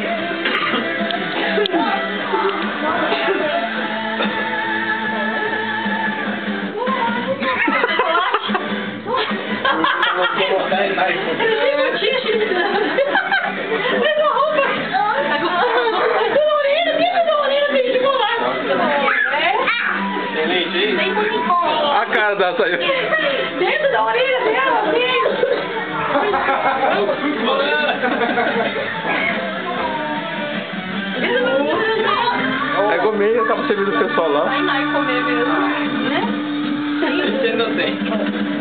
A cara dela saiu. Dentro da orelha dela, É gourmet, tava servindo o pessoal lá. Vai comer mesmo, né? Você não tem.